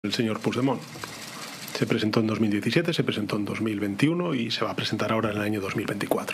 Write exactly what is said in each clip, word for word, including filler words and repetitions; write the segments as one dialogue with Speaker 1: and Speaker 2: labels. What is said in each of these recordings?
Speaker 1: El señor Puigdemont. Se presentó en dos mil diecisiete, se presentó en dos mil veintiuno y se va a presentar ahora en el año dos mil veinticuatro.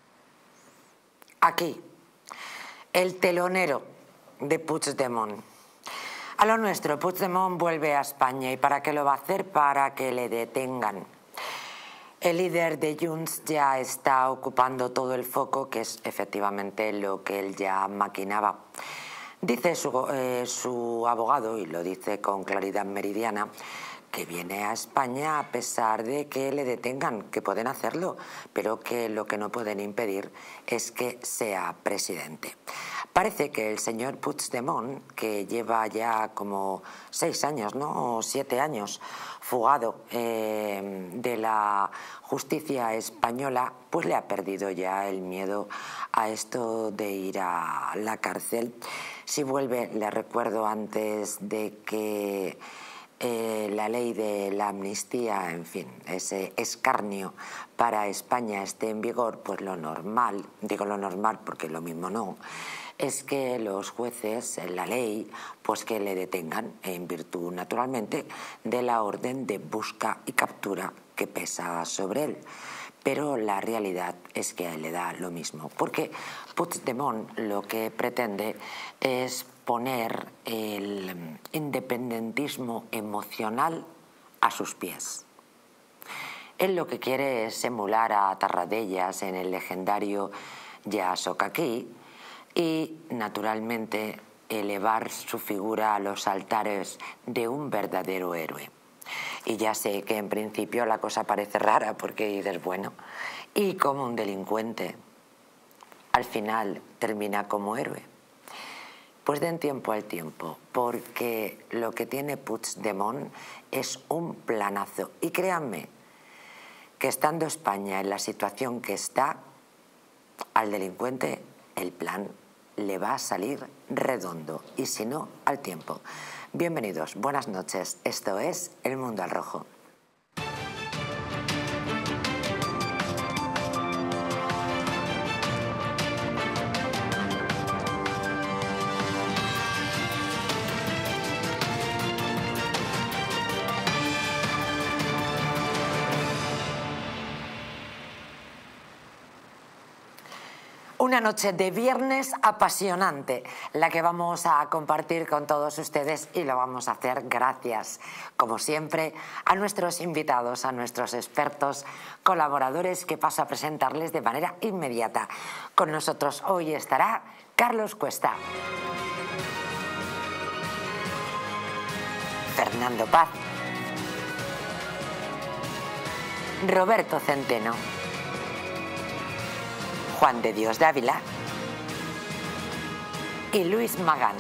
Speaker 2: Aquí, el telonero de Puigdemont. A lo nuestro, Puigdemont vuelve a España. ¿Y para qué lo va a hacer? Para que le detengan. El líder de Junts ya está ocupando todo el foco, que es efectivamente lo que él ya maquinaba. Dice su, eh, su abogado, y lo dice con claridad meridiana, que viene a España a pesar de que le detengan, que pueden hacerlo, pero que lo que no pueden impedir es que sea presidente. Parece que el señor Puigdemont, que lleva ya como seis años, ¿no? O siete años fugado eh, de la justicia española, pues le ha perdido ya el miedo a esto de ir a la cárcel. Si vuelve, le recuerdo antes de que eh, la ley de la amnistía, en fin, ese escarnio para España esté en vigor, pues lo normal, digo lo normal porque lo mismo no, es que los jueces, en la ley, pues que le detengan en virtud, naturalmente, de la orden de busca y captura que pesa sobre él. Pero la realidad es que a él le da lo mismo, porque Puigdemont lo que pretende es poner el independentismo emocional a sus pies. Él lo que quiere es emular a Tarradellas en el legendario Ya soc aquí y, naturalmente, elevar su figura a los altares de un verdadero héroe. Y ya sé que en principio la cosa parece rara porque dices, bueno, y como un delincuente al final termina como héroe. Pues den tiempo al tiempo, porque lo que tiene Puigdemont es un planazo. Y créanme que estando España en la situación que está, al delincuente el plan le va a salir redondo, y si no, al tiempo. Bienvenidos, buenas noches. Esto es El Mundo al Rojo. Una noche de viernes apasionante, la que vamos a compartir con todos ustedes, y lo vamos a hacer gracias, como siempre, a nuestros invitados, a nuestros expertos, colaboradores, que paso a presentarles de manera inmediata. Con nosotros hoy estará Carlos Cuesta, Fernando Paz, Roberto Centeno, Juan de Dios Dávila y Luis Magán.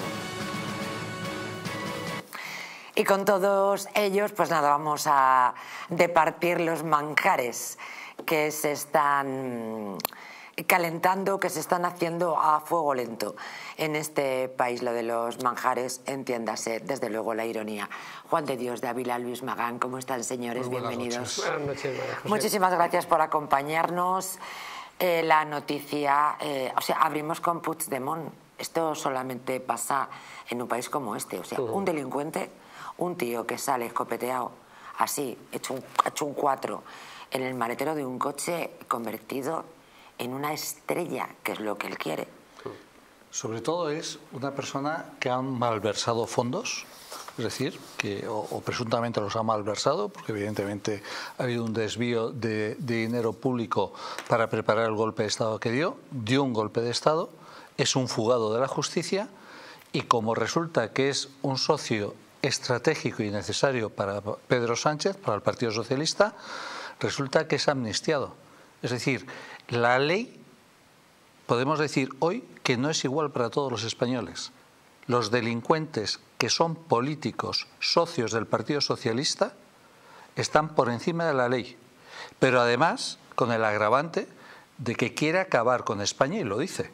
Speaker 2: Y con todos ellos, pues nada, vamos a departir los manjares que se están calentando, que se están haciendo a fuego lento en este país. Lo de los manjares, entiéndase, desde luego, la ironía. Juan de Dios Dávila, Luis Magán, ¿cómo están, señores?
Speaker 3: Muy buenas
Speaker 2: Bienvenidos.
Speaker 3: Noches. Buenas noches, María José.
Speaker 2: Muchísimas gracias por acompañarnos. Eh, la noticia, eh, o sea, abrimos con Puigdemont. Esto solamente pasa en un país como este. O sea, uh-huh. un delincuente, un tío que sale escopeteado, así, hecho un, hecho un cuatro, en el maletero de un coche, convertido en una estrella, que es lo que él quiere.
Speaker 3: Sobre todo es una persona que han malversado fondos, es decir, que o, o presuntamente los ha malversado, porque evidentemente ha habido un desvío de, de dinero público para preparar el golpe de Estado que dio, dio un golpe de Estado, es un fugado de la justicia, y como resulta que es un socio estratégico y necesario para Pedro Sánchez, para el Partido Socialista, resulta que es amnistiado. Es decir, la ley, podemos decir hoy, que no es igual para todos los españoles. Los delincuentes que son políticos, socios del Partido Socialista, están por encima de la ley, pero además con el agravante de que quiere acabar con España, y lo dice.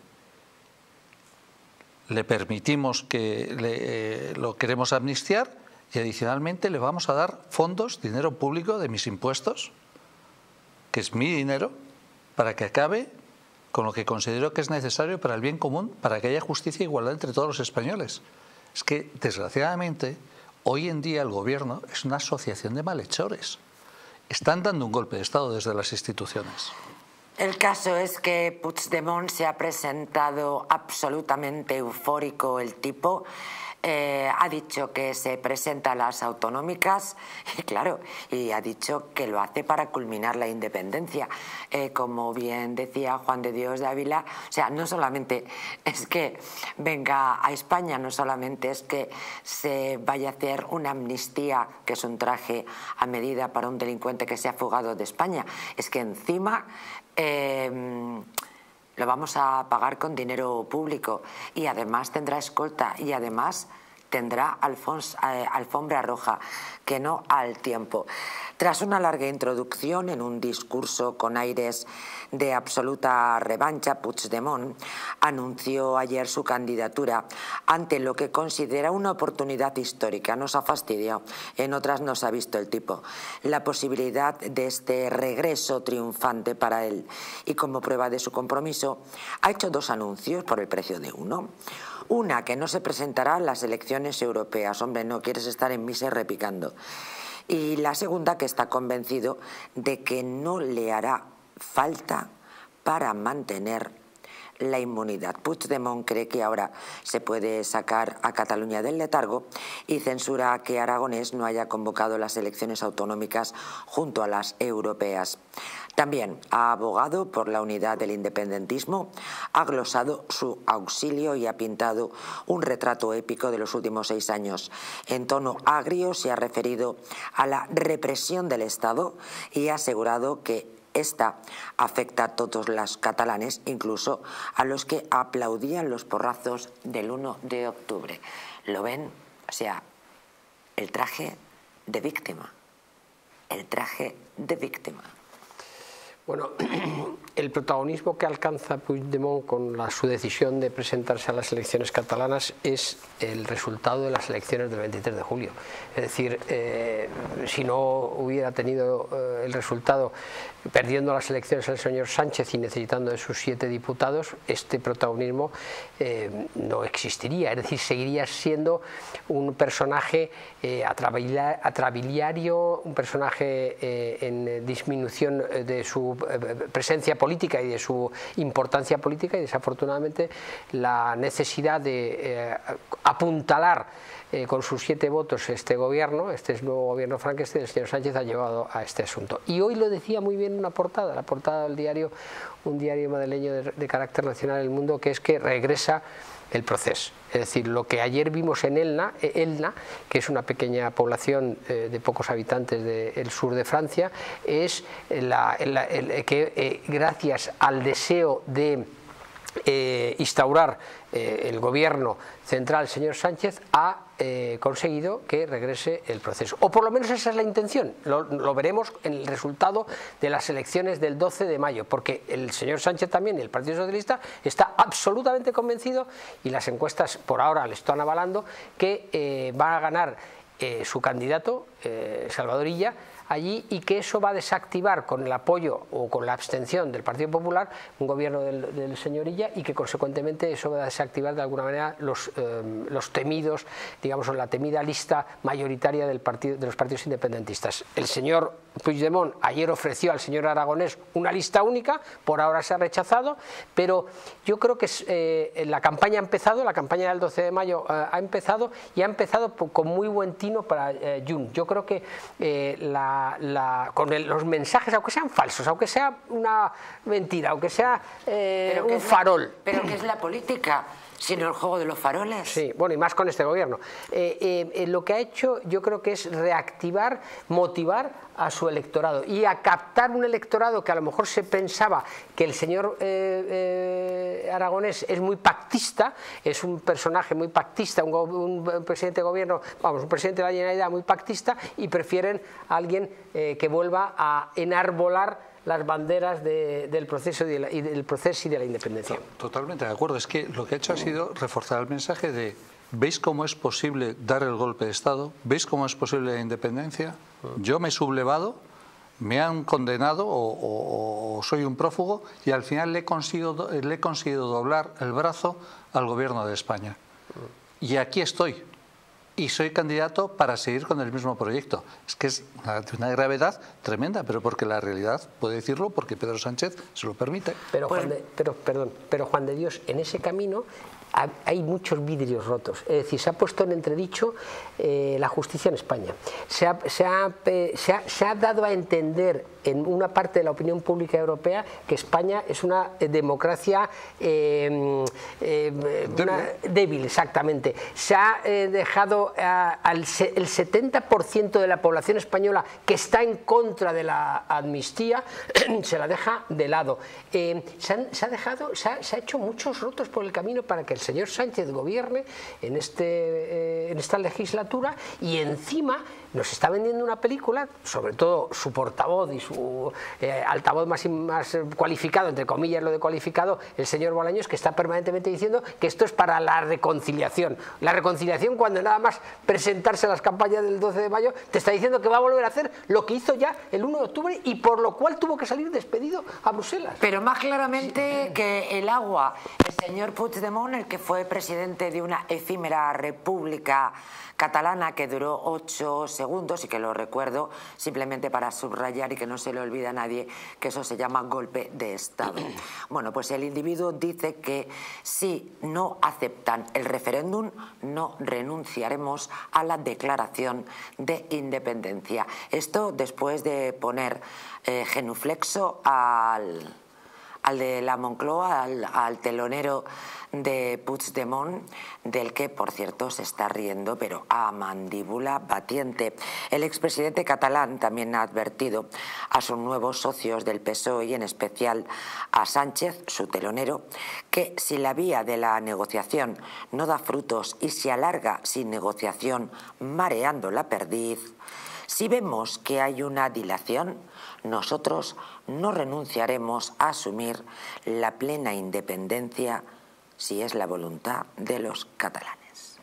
Speaker 3: Le permitimos que le, eh, lo queremos amnistiar, y adicionalmente le vamos a dar fondos, dinero público de mis impuestos, que es mi dinero, para que acabe con lo que considero que es necesario para el bien común, para que haya justicia e igualdad entre todos los españoles. Es que, desgraciadamente, hoy en día el gobierno es una asociación de malhechores. Están dando un golpe de Estado desde las instituciones.
Speaker 2: El caso es que Puigdemont se ha presentado absolutamente eufórico el tipo. Eh, ha dicho que se presenta a las autonómicas y claro, y ha dicho que lo hace para culminar la independencia. Eh, como bien decía Juan de Dios de Ávila, o sea, no solamente es que venga a España, no solamente es que se vaya a hacer una amnistía, que es un traje a medida para un delincuente que se ha fugado de España, es que encima eh, lo vamos a pagar con dinero público y además tendrá escolta y además tendrá alfons, eh, alfombra roja, que no al tiempo. Tras una larga introducción en un discurso con aires de absoluta revancha, Puigdemont anunció ayer su candidatura ante lo que considera una oportunidad histórica. Nos ha fastidiado, en otras nos ha visto el tipo. La posibilidad de este regreso triunfante para él. Y como prueba de su compromiso, ha hecho dos anuncios por el precio de uno. Una, que no se presentará a las elecciones europeas. Hombre, no quieres estar en misa repicando. Y la segunda, que está convencido de que no le hará falta para mantener la inmunidad. Puigdemont cree que ahora se puede sacar a Cataluña del letargo y censura que Aragonés no haya convocado las elecciones autonómicas junto a las europeas. También ha abogado por la unidad del independentismo, ha glosado su auxilio y ha pintado un retrato épico de los últimos seis años. En tono agrio se ha referido a la represión del Estado y ha asegurado que esta afecta a todos los catalanes, incluso a los que aplaudían los porrazos del uno de octubre. ¿Lo ven? O sea, el traje de víctima. El traje de víctima.
Speaker 4: Bueno, el protagonismo que alcanza Puigdemont con la, su decisión de presentarse a las elecciones catalanas es el resultado de las elecciones del veintitrés de julio. Es decir, eh, si no hubiera tenido eh, el resultado perdiendo las elecciones el señor Sánchez y necesitando de sus siete diputados, este protagonismo eh, no existiría. Es decir, seguiría siendo un personaje eh, atrabiliario, un personaje eh, en disminución de su presencia política y de su importancia política, y desafortunadamente la necesidad de eh, apuntalar eh, con sus siete votos este gobierno, este nuevo gobierno Frankenstein, el señor Sánchez ha llevado a este asunto. Y hoy lo decía muy bien una portada, la portada del diario, un diario madrileño de, de carácter nacional, El Mundo, que es que regresa el proceso. Es decir, lo que ayer vimos en Elna, Elna que es una pequeña población eh, de pocos habitantes del sur de Francia, es la, la, el, que eh, gracias al deseo de eh, instaurar eh, el gobierno central, el señor Sánchez, ha eh, conseguido que regrese el proceso. O por lo menos esa es la intención. Lo, lo veremos en el resultado de las elecciones del doce de mayo, porque el señor Sánchez también y el Partido Socialista está absolutamente convencido, y las encuestas por ahora le están avalando, que eh, va a ganar eh, su candidato, eh, Salvador Illa, allí, y que eso va a desactivar con el apoyo o con la abstención del Partido Popular un gobierno del, del señor Illa, y que consecuentemente eso va a desactivar de alguna manera los, eh, los temidos, digamos, la temida lista mayoritaria del partido, de los partidos independentistas. El señor Puigdemont ayer ofreció al señor Aragonés una lista única, por ahora se ha rechazado, pero yo creo que eh, la campaña ha empezado, la campaña del doce de mayo eh, ha empezado, y ha empezado con muy buen tino para eh, Junts. Yo creo que eh, la La, con el, los mensajes, aunque sean falsos, aunque sea una mentira, aunque sea eh, un farol.
Speaker 2: La, pero ¿qué es la política? Sino el juego de los faroles.
Speaker 4: Sí, bueno, y más con este gobierno. Eh, eh, eh, lo que ha hecho, yo creo que es reactivar, motivar a su electorado y a captar un electorado que a lo mejor se pensaba que el señor eh, eh, Aragonés es muy pactista, es un personaje muy pactista, un, un presidente de gobierno, vamos, un presidente de la Generalidad muy pactista, y prefieren a alguien eh, que vuelva a enarbolar las banderas de, del, proceso y de la, y del proceso y de la independencia.
Speaker 3: Totalmente de acuerdo. Es que lo que ha hecho ha sido reforzar el mensaje de ¿veis cómo es posible dar el golpe de Estado? ¿Veis cómo es posible la independencia? Yo me he sublevado, me han condenado o, o, o soy un prófugo, y al final le he, conseguido, le he conseguido doblar el brazo al gobierno de España. Y aquí estoy. y soy candidato para seguir con el mismo proyecto. Es que es una, de una gravedad tremenda, pero porque la realidad puede decirlo, porque Pedro Sánchez se lo permite.
Speaker 4: Pero,
Speaker 2: pues,
Speaker 4: Juan de, pero, perdón, pero Juan de Dios, en ese camino hay muchos vidrios rotos. Es decir, se ha puesto en entredicho eh, la justicia en España. Se ha, se, ha, eh, se, ha, se ha dado a entender en una parte de la opinión pública europea que España es una democracia eh, eh, una, débil, exactamente. Se ha eh, dejado a, al el setenta por ciento de la población española que está en contra de la amnistía, se la deja de lado. Eh, se, han, se, ha dejado, se, ha, se ha hecho muchos rotos por el camino para que el señor Sánchez gobierne en, este, eh, en esta legislatura, y encima nos está vendiendo una película, sobre todo su portavoz y su eh, altavoz más, más cualificado, entre comillas lo de cualificado, el señor Bolaños, que está permanentemente diciendo que esto es para la reconciliación. La reconciliación, cuando nada más presentarse a las campañas del doce de mayo, te está diciendo que va a volver a hacer lo que hizo ya el uno de octubre y por lo cual tuvo que salir despedido a Bruselas.
Speaker 2: Pero más claramente que el agua, el señor Puigdemont, el que fue presidente de una efímera república catalana que duró ocho segundos, y que lo recuerdo simplemente para subrayar y que no se le olvide a nadie que eso se llama golpe de Estado. Bueno, pues el individuo dice que si no aceptan el referéndum, no renunciaremos a la declaración de independencia. Esto después de poner eh, genuflexo al... al de la Moncloa, al, al telonero de Puigdemont, del que, por cierto, se está riendo, pero a mandíbula batiente. El expresidente catalán también ha advertido a sus nuevos socios del P S O E y en especial a Sánchez, su telonero, que si la vía de la negociación no da frutos y se alarga sin negociación, mareando la perdiz, si vemos que hay una dilación, nosotros no renunciaremos a asumir la plena independencia si es la voluntad de los catalanes.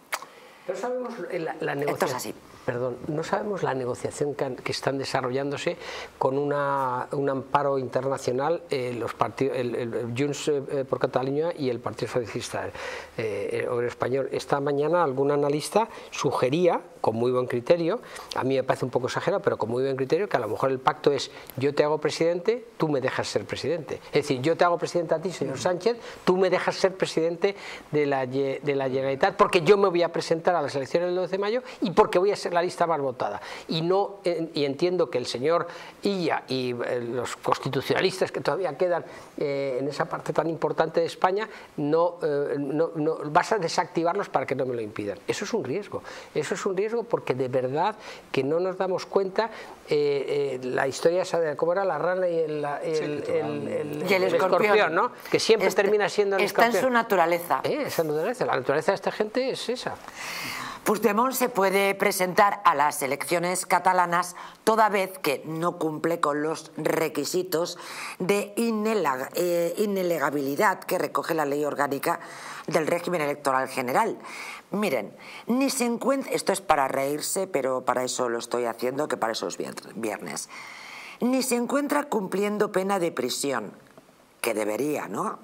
Speaker 4: No sabemos la, la negociación.
Speaker 2: Esto es así.
Speaker 4: Perdón, no sabemos la negociación que, han, que están desarrollándose con una, un amparo internacional, eh, los partidos, el, el Junts eh, por Cataluña y el Partido Socialista eh, Obrero Español. Esta mañana algún analista sugería, con muy buen criterio, a mí me parece un poco exagerado, pero con muy buen criterio, que a lo mejor el pacto es: yo te hago presidente, tú me dejas ser presidente. Es decir, yo te hago presidente a ti, señor Sánchez, tú me dejas ser presidente de la, de la Generalitat, porque yo me voy a presentar a las elecciones del doce de mayo y porque voy a ser la lista más votada. Y no y entiendo que el señor Illa y eh, los constitucionalistas que todavía quedan eh, en esa parte tan importante de España, no, eh, no, no vas a desactivarlos para que no me lo impidan. Eso es un riesgo. Eso es un riesgo porque de verdad que no nos damos cuenta. Eh, eh, la historia esa de cómo era la rana y el, el, sí, el, el, el,
Speaker 2: y el, el escorpión,
Speaker 4: escorpión, ¿no? Que siempre
Speaker 2: este,
Speaker 4: termina siendo el
Speaker 2: está
Speaker 4: escorpión.
Speaker 2: En su naturaleza.
Speaker 4: Eh, esa naturaleza. La naturaleza de esta gente es esa.
Speaker 2: Puigdemont se puede presentar a las elecciones catalanas toda vez que no cumple con los requisitos de inelag eh, inelegabilidad que recoge la ley orgánica del régimen electoral general. Miren, ni se encuentra, esto es para reírse, pero para eso lo estoy haciendo, que para eso es viernes, ni se encuentra cumpliendo pena de prisión, que debería, ¿no?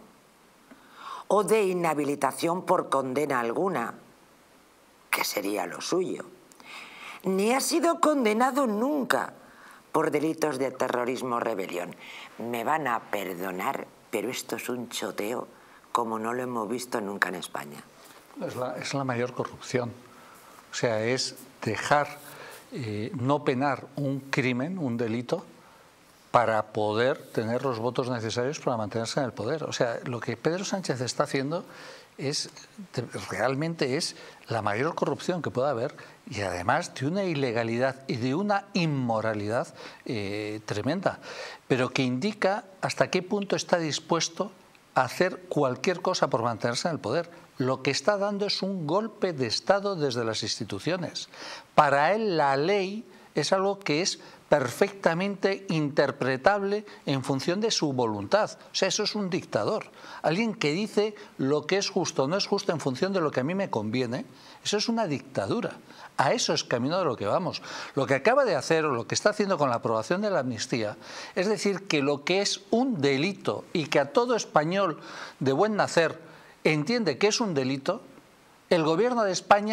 Speaker 2: O de inhabilitación por condena alguna, que sería lo suyo. Ni ha sido condenado nunca por delitos de terrorismo o rebelión. Me van a perdonar, pero esto es un choteo como no lo hemos visto nunca en España.
Speaker 3: Es la, es la mayor corrupción. O sea, es dejar eh, no penar un crimen, un delito, para poder tener los votos necesarios para mantenerse en el poder. O sea, lo que Pedro Sánchez está haciendo es realmente es la mayor corrupción que pueda haber, y además de una ilegalidad y de una inmoralidad eh, tremenda, pero que indica hasta qué punto está dispuesto a hacer cualquier cosa por mantenerse en el poder. Lo que está dando es un golpe de Estado desde las instituciones. Para él la ley es algo que es perfectamente interpretable en función de su voluntad. O sea, eso es un dictador. Alguien que dice lo que es justo o no es justo en función de lo que a mí me conviene, eso es una dictadura. A eso es camino de lo que vamos. Lo que acaba de hacer, o lo que está haciendo con la aprobación de la amnistía, es decir, que lo que es un delito y que a todo español de buen nacer entiende que es un delito, el gobierno de España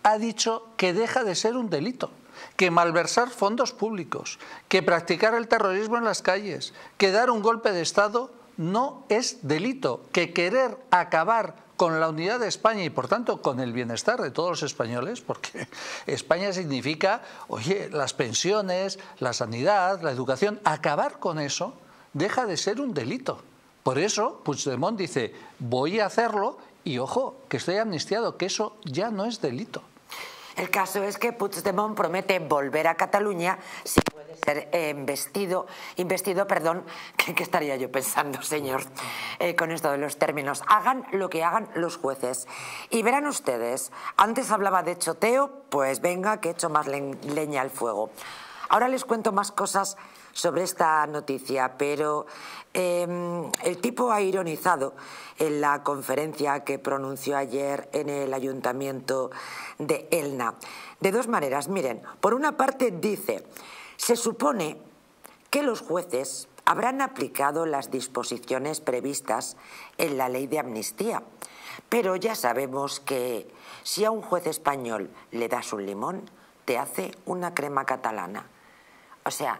Speaker 3: ha dicho que deja de ser un delito, que malversar fondos públicos, que practicar el terrorismo en las calles, que dar un golpe de Estado no es delito, que querer acabar con la unidad de España y por tanto con el bienestar de todos los españoles, porque España significa, oye, las pensiones, la sanidad, la educación, acabar con eso deja de ser un delito. Por eso Puigdemont dice, voy a hacerlo y ojo, que estoy amnistiado, que eso ya no es delito.
Speaker 2: El caso es que Puigdemont promete volver a Cataluña si puede ser eh, investido, investido, perdón, ¿qué, qué estaría yo pensando, señor, eh, con esto de los términos? Hagan lo que hagan los jueces. Y verán ustedes, antes hablaba de choteo, pues venga, que echo más le leña al fuego. Ahora les cuento más cosas sobre esta noticia, pero eh, el tipo ha ironizado en la conferencia que pronunció ayer en el Ayuntamiento de Elna. De dos maneras, miren, por una parte dice, se supone que los jueces habrán aplicado las disposiciones previstas en la ley de amnistía, pero ya sabemos que si a un juez español le das un limón, te hace una crema catalana. O sea,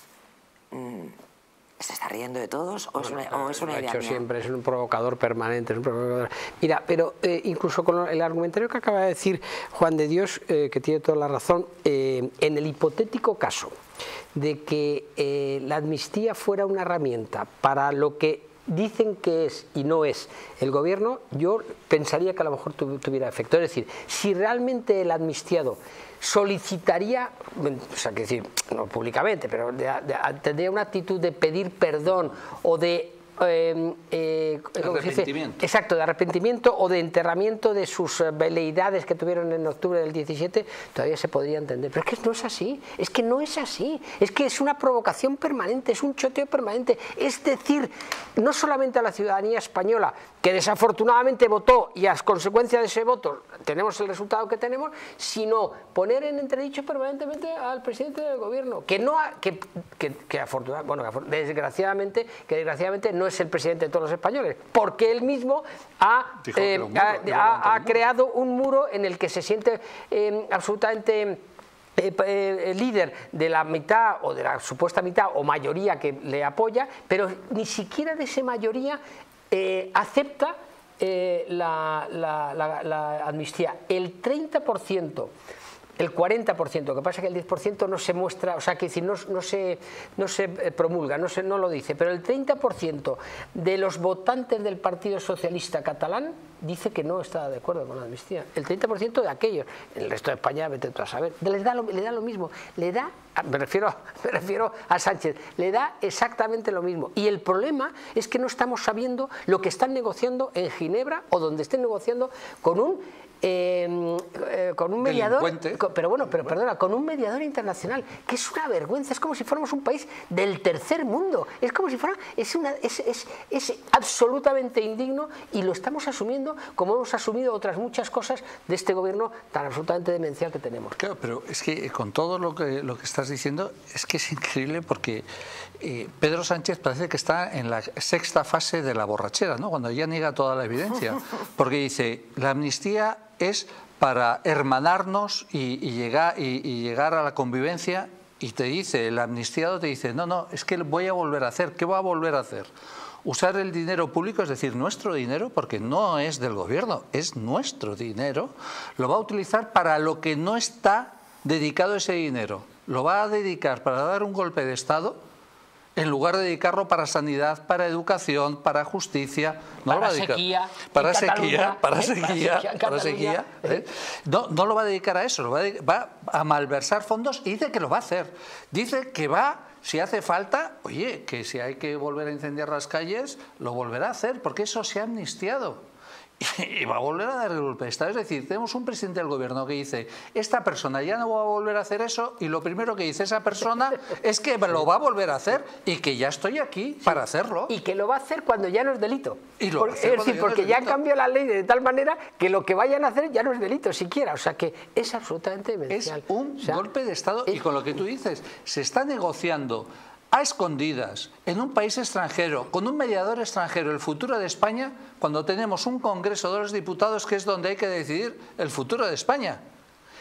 Speaker 2: ¿se está riendo de todos o es una, o es una
Speaker 4: lo
Speaker 2: idea
Speaker 4: ha hecho
Speaker 2: mía?
Speaker 4: Siempre, es un provocador permanente, es un provocador. Mira, pero eh, incluso con el argumentario que acaba de decir Juan de Dios, eh, que tiene toda la razón, eh, en el hipotético caso de que eh, la amnistía fuera una herramienta para lo que dicen que es y no es el gobierno, yo pensaría que a lo mejor tuviera efecto. Es decir, si realmente el amnistiado solicitaría, o sea, que decir, no públicamente, pero de, de, tendría una actitud de pedir perdón o de Eh, eh,
Speaker 3: arrepentimiento.
Speaker 4: Exacto, de arrepentimiento o de enterramiento de sus veleidades que tuvieron en octubre del diecisiete, todavía se podría entender. Pero es que no es así, es que no es así, es que es una provocación permanente, es un choteo permanente. Es decir, no solamente a la ciudadanía española, que desafortunadamente votó y a consecuencia de ese voto tenemos el resultado que tenemos, sino poner en entredicho permanentemente al presidente del gobierno, que no ha, que, que, que afortunadamente, bueno, desgraciadamente, que desgraciadamente no es el presidente de todos los españoles, porque él mismo ha, eh, muro, ha, ha, ha creado un muro en el que se siente eh, absolutamente Eh, eh, líder de la mitad o de la supuesta mitad o mayoría que le apoya, pero ni siquiera de esa mayoría eh, acepta eh, la, la, la, la amnistía. El treinta por ciento, el cuarenta por ciento, lo que pasa es que el diez por ciento no se muestra, o sea, que decir, no, no, se, no se promulga, no, se, no lo dice, pero el treinta por ciento de los votantes del Partido Socialista Catalán dice que no está de acuerdo con la amnistía. El treinta por ciento de aquellos, el resto de España, vete tú a saber, les da lo, le da lo mismo, le da, me refiero, me refiero a Sánchez, le da exactamente lo mismo. Y el problema es que no estamos sabiendo lo que están negociando en Ginebra o donde estén negociando con un Eh, eh, con un mediador, con, pero bueno, pero perdona, con un mediador internacional, que es una vergüenza, es como si fuéramos un país del tercer mundo, es como si fuera, es, una, es, es, es absolutamente indigno y lo estamos asumiendo como hemos asumido otras muchas cosas de este gobierno tan absolutamente demencial que tenemos.
Speaker 3: Claro, pero es que con todo lo que, lo que estás diciendo, es que es increíble porque eh, Pedro Sánchez parece que está en la sexta fase de la borrachera, ¿no? Cuando ya niega toda la evidencia, porque dice, la amnistía es para hermanarnos y, y, llegar, y, y llegar a la convivencia, y te dice, el amnistiado te dice, no, no, es que voy a volver a hacer. ¿Qué voy a volver a hacer? Usar el dinero público, es decir, nuestro dinero, porque no es del gobierno, es nuestro dinero, lo va a utilizar para lo que no está dedicado ese dinero. Lo va a dedicar para dar un golpe de Estado, en lugar de dedicarlo para sanidad, para educación, para justicia, no
Speaker 4: para
Speaker 3: lo va a dedicar.
Speaker 4: Sequía,
Speaker 3: para sequía, para sequía, para sequía,
Speaker 4: ¿eh?
Speaker 3: no, no lo va a dedicar a eso, lo va a, dedicar, va a malversar fondos y dice que lo va a hacer. Dice que va, si hace falta, oye, que si hay que volver a incendiar las calles, lo volverá a hacer, porque eso se ha amnistiado. Y va a volver a dar el golpe de Estado. Es decir, tenemos un presidente del gobierno que dice, esta persona ya no va a volver a hacer eso, y lo primero que dice esa persona es que lo va a volver a hacer y que ya estoy aquí sí, para hacerlo.
Speaker 4: Y que lo va a hacer cuando ya no es delito.
Speaker 3: Y lo
Speaker 4: Por, es decir, porque no ya cambió la ley de tal manera que lo que vayan a hacer ya no es delito siquiera. O sea que es absolutamente demencial.
Speaker 3: Es un
Speaker 4: o sea,
Speaker 3: golpe de Estado
Speaker 4: es...
Speaker 3: y con lo que tú dices, se está negociando a escondidas, en un país extranjero, con un mediador extranjero, el futuro de España, cuando tenemos un Congreso de los Diputados que es donde hay que decidir el futuro de España.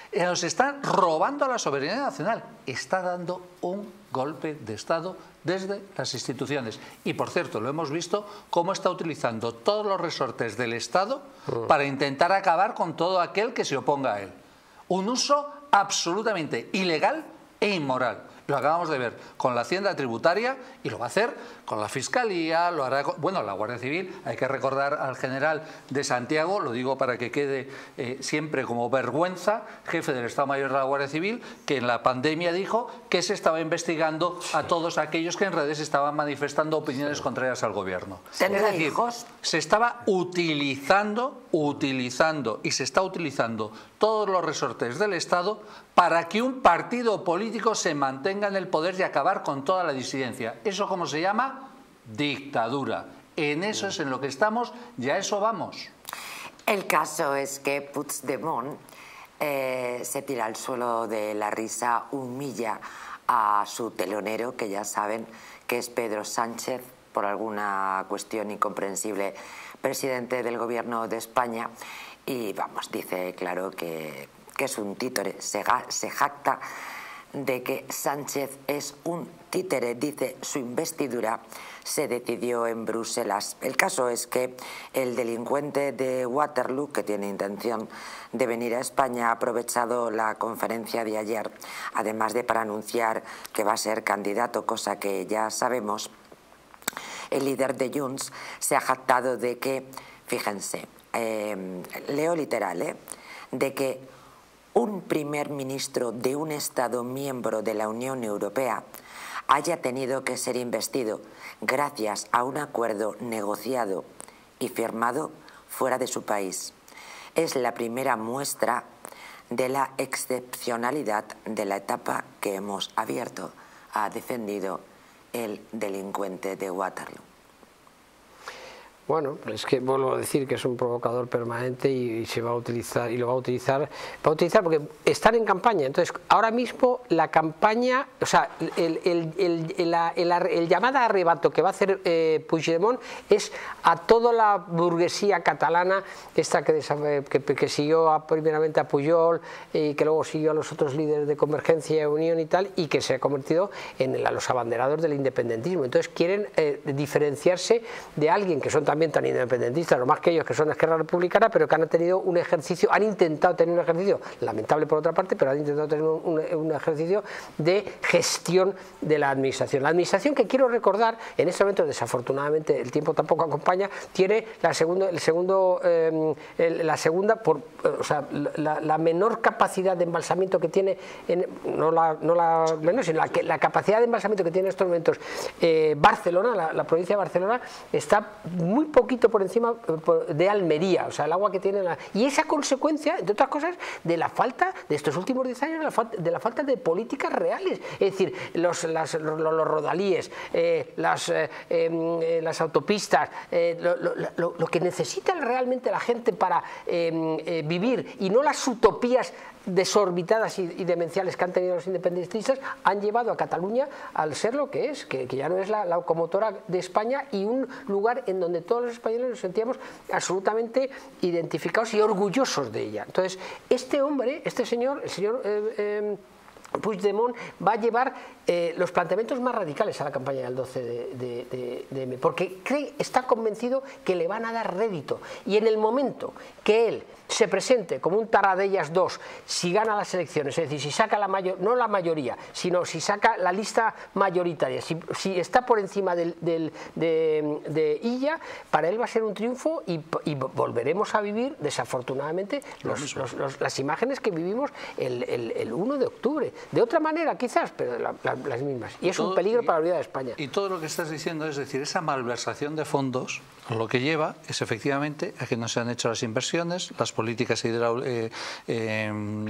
Speaker 3: Nos está robando la soberanía nacional. Está dando un golpe de Estado desde las instituciones. Y, por cierto, lo hemos visto cómo está utilizando todos los resortes del Estado para intentar acabar con todo aquel que se oponga a él. Un uso absolutamente ilegal e inmoral. Lo acabamos de ver con la Hacienda Tributaria y lo va a hacer con la Fiscalía, lo hará con, bueno, la Guardia Civil. Hay que recordar al general de Santiago, lo digo para que quede eh, siempre como vergüenza, jefe del Estado Mayor de la Guardia Civil, que en la pandemia dijo que se estaba investigando a todos aquellos que en redes estaban manifestando opiniones contrarias al gobierno. Es decir, se estaba utilizando, utilizando y se está utilizando todos los resortes del Estado para que un partido político se mantenga en el poder y acabar con toda la disidencia. ¿Eso cómo se llama? Dictadura. En eso es en lo que estamos y a eso vamos.
Speaker 2: El caso es que Puigdemont eh, se tira al suelo de la risa, humilla a su telonero, que ya saben que es Pedro Sánchez, por alguna cuestión incomprensible, presidente del gobierno de España, y vamos, dice claro que, que es un títere, se, se jacta de que Sánchez es un títere, dice su investidura se decidió en Bruselas. El caso es que el delincuente de Waterloo, que tiene intención de venir a España, ha aprovechado la conferencia de ayer, además de para anunciar que va a ser candidato, cosa que ya sabemos. El líder de Junts se ha jactado de que, fíjense, eh, leo literal, eh, de que un primer ministro de un Estado miembro de la Unión Europea haya tenido que ser investido gracias a un acuerdo negociado y firmado fuera de su país. Es la primera muestra de la excepcionalidad de la etapa que hemos abierto, ha defendido el delincuente de Waterloo.
Speaker 4: Bueno, es que vuelvo a decir que es un provocador permanente y, y se va a utilizar y lo va a utilizar, va a utilizar porque están en campaña. Entonces, ahora mismo la campaña, o sea, el, el, el, el, el, el llamado arrebato que va a hacer eh, Puigdemont es a toda la burguesía catalana, esta que, que, que siguió a, primeramente a Pujol y que luego siguió a los otros líderes de Convergencia y Unión y tal, y que se ha convertido en el, a los abanderados del independentismo. Entonces quieren eh, diferenciarse de alguien que son también también tan independentistas, lo más que ellos, que son Esquerra Republicana, pero que han tenido un ejercicio, han intentado tener un ejercicio, lamentable por otra parte, pero han intentado tener un, un ejercicio de gestión de la administración. La administración, que quiero recordar, en este momento desafortunadamente el tiempo tampoco acompaña, tiene la segunda, el segundo, eh, el, la segunda, por, o sea, la, la menor capacidad de embalsamiento que tiene, en, no, la, no la menor, sino la, la capacidad de embalsamiento que tiene en estos momentos eh, Barcelona, la, la provincia de Barcelona, está muy poquito por encima de Almería, o sea, el agua que tiene la... Y esa consecuencia, entre otras cosas, de la falta, de estos últimos diez años, de la falta de, la falta de políticas reales. Es decir, los, las, los, los rodalíes, eh, las, eh, eh, las autopistas, eh, lo, lo, lo, lo que necesita realmente la gente para eh, eh, vivir, y no las utopías desorbitadas y, y demenciales que han tenido los independentistas, han llevado a Cataluña al ser lo que es, que, que ya no es la, la locomotora de España, y un lugar en donde todos los españoles nos sentíamos absolutamente identificados y orgullosos de ella. Entonces, este hombre, este señor, el señor eh, eh, Puigdemont, va a llevar eh, los planteamientos más radicales a la campaña del doce de, de, de, de porque cree, está convencido que le van a dar rédito, y en el momento que él se presente como un Taradellas dos, si gana las elecciones, es decir, si saca la mayor, no la mayoría, sino si saca la lista mayoritaria, si, si está por encima del, del, de, de Illa, para él va a ser un triunfo, y, y volveremos a vivir, desafortunadamente, los, los, los, las imágenes que vivimos el, el, el uno de octubre. De otra manera, quizás, pero la, la, las mismas. Y es todo, un peligro y, para la vida de España.
Speaker 3: Y todo lo que estás diciendo, es decir, esa malversación de fondos, lo que lleva es efectivamente a que no se han hecho las inversiones, las políticas hidrául eh, eh,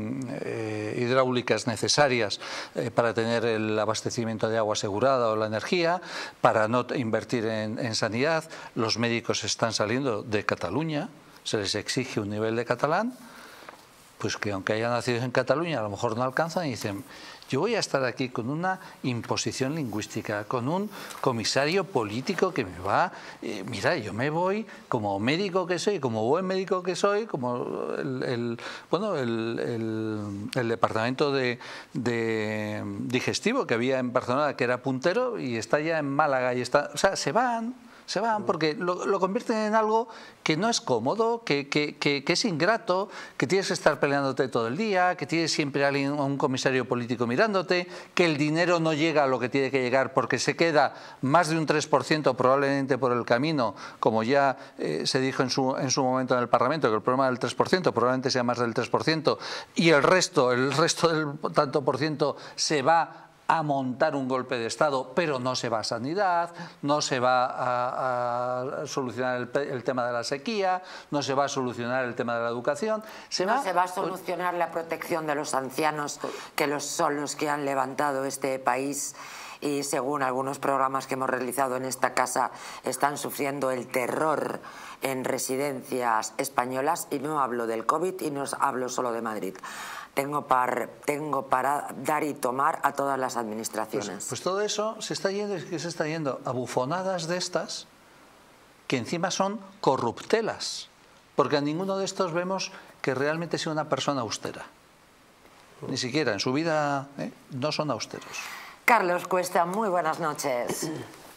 Speaker 3: eh, hidráulicas necesarias eh, para tener el abastecimiento de agua asegurada o la energía, para no invertir en, en sanidad. Los médicos están saliendo de Cataluña, se les exige un nivel de catalán, pues que aunque hayan nacido en Cataluña a lo mejor no alcanzan, y dicen, Yo voy a estar aquí con una imposición lingüística, con un comisario político que me va... Eh, mira, yo me voy como médico que soy, como buen médico que soy, como el, el bueno, el, el, el departamento de, de digestivo que había en Barcelona, que era puntero, y está ya en Málaga, y está... O sea, se van... Se van porque lo, lo convierten en algo que no es cómodo, que, que, que, que es ingrato, que tienes que estar peleándote todo el día, que tienes siempre a alguien, a un comisario político mirándote, que el dinero no llega a lo que tiene que llegar porque se queda más de un tres por ciento probablemente por el camino, como ya eh, se dijo en su, en su momento en el Parlamento, que el problema del tres por ciento probablemente sea más del tres por ciento, y el resto, el resto del tanto por ciento se va a montar un golpe de Estado, pero no se va a sanidad, no se va a, a solucionar el, el tema de la sequía, no se va a solucionar el tema de la educación. Se
Speaker 2: no
Speaker 3: va,
Speaker 2: se va a solucionar la protección de los ancianos, que los, son los que han levantado este país y, según algunos programas que hemos realizado en esta casa, están sufriendo el terror en residencias españolas, y no hablo del COVID y no hablo solo de Madrid. Tengo para, tengo para dar y tomar a todas las administraciones.
Speaker 3: Pues, pues todo eso se está yendo, que se está yendo a bufonadas de estas, que encima son corruptelas, porque a ninguno de estos vemos que realmente sea una persona austera. Ni siquiera en su vida ¿eh? no son austeros.
Speaker 2: Carlos Cuesta, muy buenas noches.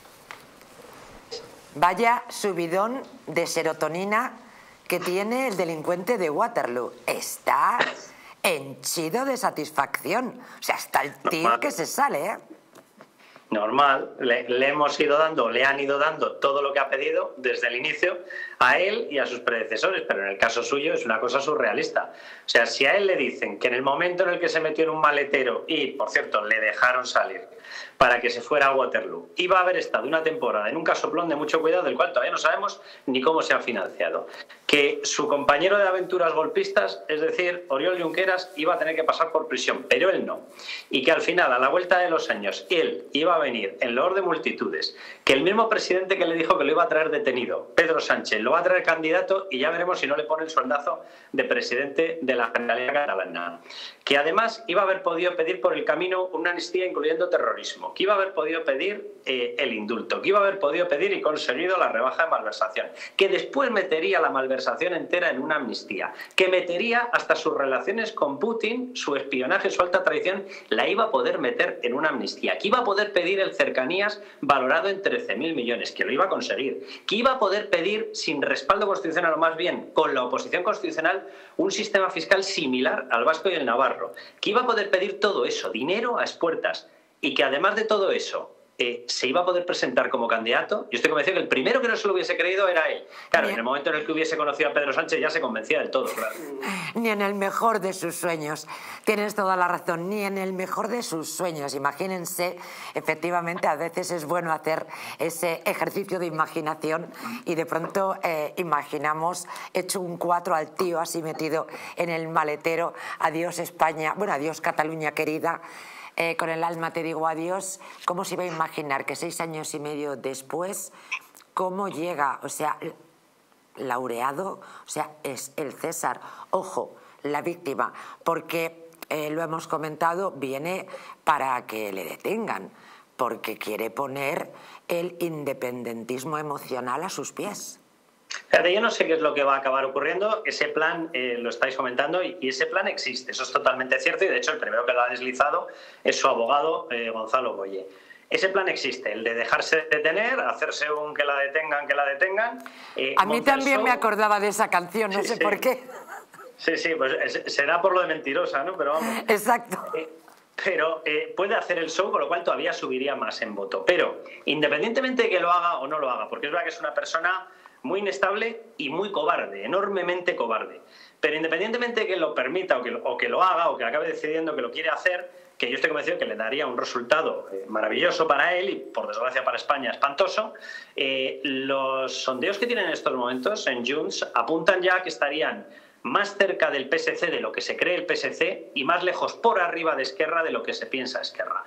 Speaker 2: Vaya subidón de serotonina que tiene el delincuente de Waterloo. Está henchido de satisfacción. O sea, está el tío
Speaker 5: Normal.
Speaker 2: que se sale, ¿eh?
Speaker 5: Normal, le, le hemos ido dando, le han ido dando todo lo que ha pedido desde el inicio a él y a sus predecesores, pero en el caso suyo es una cosa surrealista. O sea, si a él le dicen que en el momento en el que se metió en un maletero y, por cierto, le dejaron salir para que se fuera a Waterloo, iba a haber estado una temporada en un casoplón de mucho cuidado, del cual todavía no sabemos ni cómo se ha financiado, que su compañero de aventuras golpistas, es decir, Oriol Junqueras, iba a tener que pasar por prisión, pero él no, y que al final, a la vuelta de los años, él iba a venir en loor de multitudes, que el mismo presidente que le dijo que lo iba a traer detenido, Pedro Sánchez, lo va a traer candidato, y ya veremos si no le pone el sueldazo de presidente de la Generalitat catalana, que además iba a haber podido pedir por el camino una amnistía incluyendo terrorismo, que iba a haber podido pedir eh, el indulto, que iba a haber podido pedir y conseguido la rebaja de malversación, que después metería la malversación entera en una amnistía, que metería hasta sus relaciones con Putin, su espionaje, su alta traición, la iba a poder meter en una amnistía, que iba a poder pedir el cercanías valorado en trece mil millones, que lo iba a conseguir, que iba a poder pedir sin respaldo constitucional, o más bien con la oposición constitucional, un sistema fiscal similar al vasco y el navarro, que iba a poder pedir todo eso, dinero a expuertas, y que además de todo eso eh, se iba a poder presentar como candidato. Yo estoy convencido que el primero que no se lo hubiese creído era él. Claro, en el momento en el que hubiese conocido a Pedro Sánchez ya se convencía del todo, claro.
Speaker 2: Ni en el mejor de sus sueños. Tienes toda la razón, ni en el mejor de sus sueños. Imagínense, efectivamente, a veces es bueno hacer ese ejercicio de imaginación y de pronto eh, imaginamos hecho un cuatro al tío así metido en el maletero. Adiós España, bueno, adiós Cataluña querida. Eh, con el alma te digo adiós. ¿Cómo se iba a imaginar que seis años y medio después, cómo llega, o sea, laureado, o sea, es el César, ojo, la víctima, porque eh, lo hemos comentado, viene para que le detengan, porque quiere poner el independentismo emocional a sus pies.
Speaker 5: Fíjate, yo no sé qué es lo que va a acabar ocurriendo. Ese plan eh, lo estáis comentando y, y ese plan existe, eso es totalmente cierto, y de hecho el primero que lo ha deslizado es su abogado eh, Gonzalo Boye. Ese plan existe, el de dejarse detener, hacerse un que la detengan, que la detengan. Eh,
Speaker 2: a mí también me acordaba de esa canción, no
Speaker 5: sí,
Speaker 2: sé
Speaker 5: sí.
Speaker 2: por qué.
Speaker 5: Sí, sí, pues es, será por lo de mentirosa, ¿no? Pero vamos.
Speaker 2: Exacto.
Speaker 5: Eh, pero eh, puede hacer el show, con lo cual todavía subiría más en voto. Pero independientemente de que lo haga o no lo haga, porque es verdad que es una persona muy inestable y muy cobarde, enormemente cobarde. Pero independientemente de que lo permita o que lo, o que lo haga o que acabe decidiendo que lo quiere hacer, que yo estoy convencido que le daría un resultado eh, maravilloso para él y, por desgracia para España, espantoso, eh, los sondeos que tienen en estos momentos en Junts apuntan ya que estarían más cerca del P S C de lo que se cree el P S C y más lejos por arriba de Esquerra de lo que se piensa Esquerra.